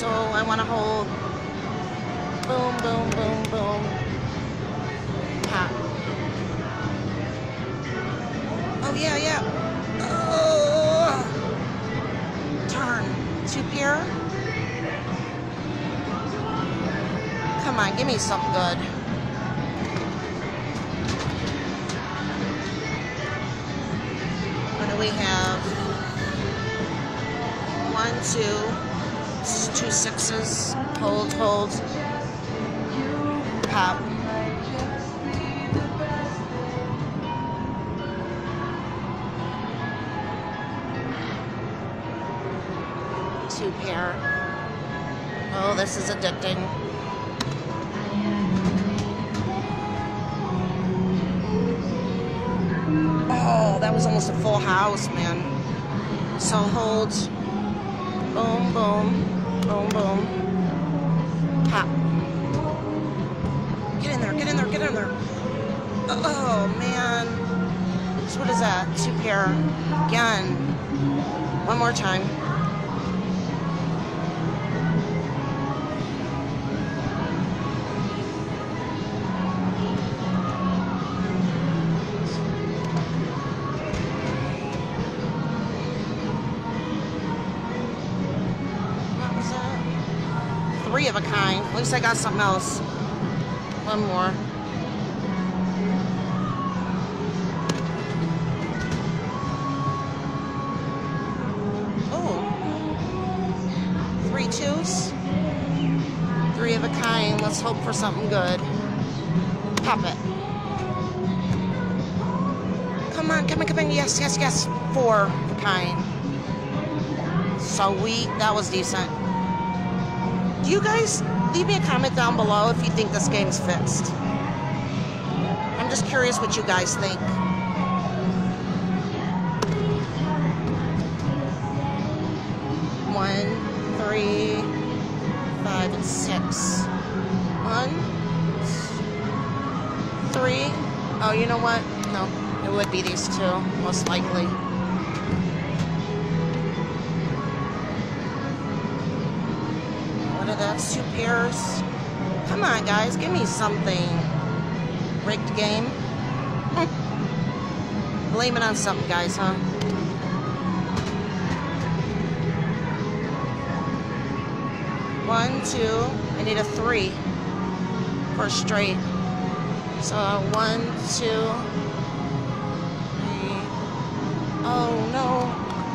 So I want to hold. Boom, boom, boom, boom. Pop. Oh, yeah, yeah. Oh. Turn. 2 pair. Come on, give me something good. What do we have? 1, 2, 2 6s. Hold, hold. Pop. Two pair. Oh, this is addicting. Oh, that was almost a full house, man. So hold. Boom, boom. Boom, boom. Pop. Get in there, get in there, get in there. Oh, man. So what is that? 2 pair. Again. One more time. What was that? 3 of a kind. At least I got something else. One more. Oh. 3 2s. 3 of a kind. Let's hope for something good. Pop it. Come on, come on, come on. Yes, yes, yes. 4 of a kind. Sweet. That was decent. Do you guys leave me a comment down below if you think this game's fixed? I'm just curious what you guys think. One, 3, 5, and 6. 1, 3. Oh, you know what? No, it would be these 2, most likely. That's 2 pairs. Come on, guys, give me something. Rigged game. Blame it on something, guys, huh? One, 2. I need a 3 for straight. So 1, 2, 3. Oh no.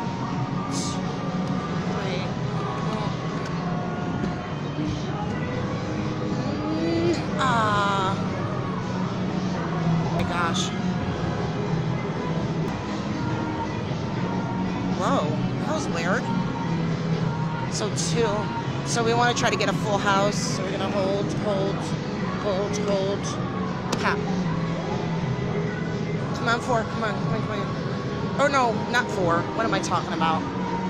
Whoa, that was weird. So 2. So we want to try to get a full house. So we're gonna hold, hold, hold, hold. Pop. Come on, 4. Come on, come on, come on. Oh no, not 4. What am I talking about?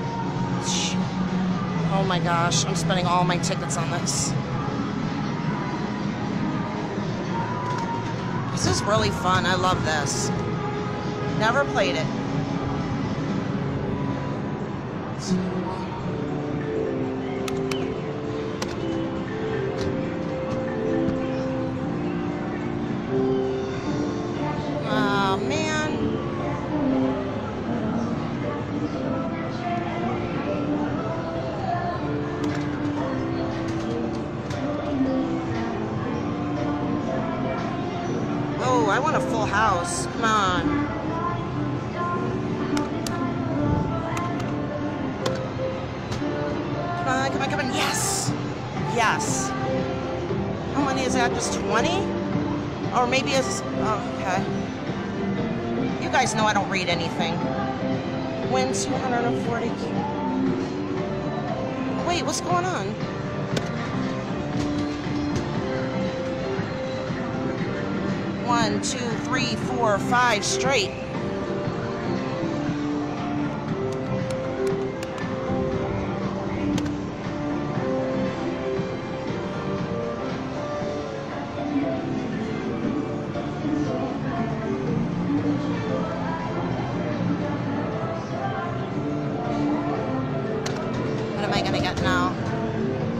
Oh my gosh, I'm spending all my tickets on this. This is really fun. I love this. Never played it. Oh, man. Oh, I want a full house. Come on. Come on, come on. Yes! Yes. How many is that? Just 20? Or maybe it's... Oh, okay. You guys know I don't read anything. Win 240. Wait, what's going on? One, 2, 3, 4, 5 straight. What am I gonna get now?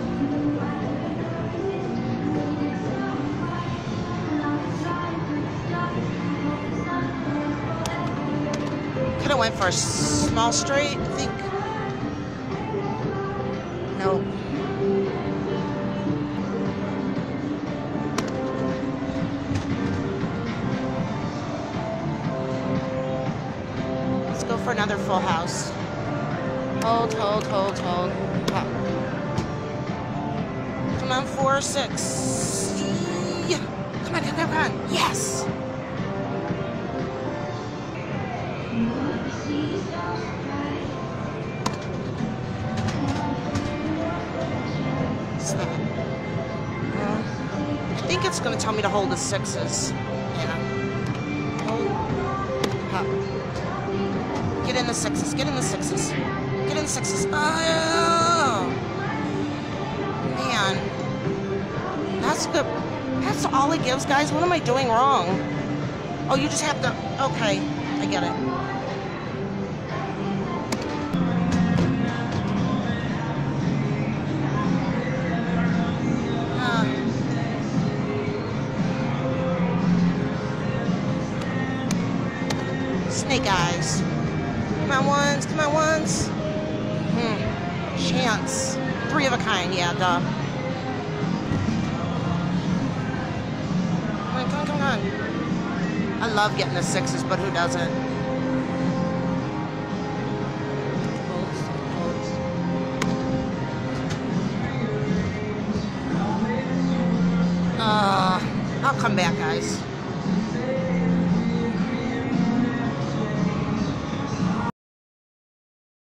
went for a small straight, I think. Nope. Let's go for another full house. Hold. Pop. Come on, 4, 6. Yeah. Come on. Yes. What's that? I think it's going to tell me to hold the 6s. Yeah. Hold. Pop. Get in the 6s. Get in the 6s. Get in the 6s. Oh, man. That's good. That's all it gives, guys. What am I doing wrong? Oh, you just have to... Okay. I get it. Snake eyes. Come on, ones. Come on, ones. Chance. 3 of a kind. Yeah, duh. Come on. I love getting the 6s, but who doesn't? I'll come back, guys.